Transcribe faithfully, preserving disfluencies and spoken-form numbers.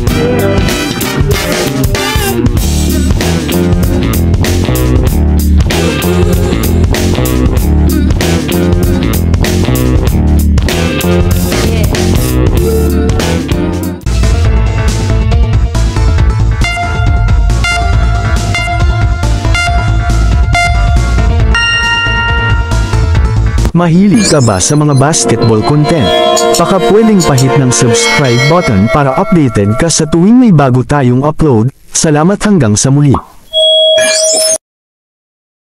Mahilig ka ba sa mga basketball content? Baka pwedeng pahit ng subscribe button para updated ka sa tuwing may bago tayong upload. Salamat hanggang sa muli.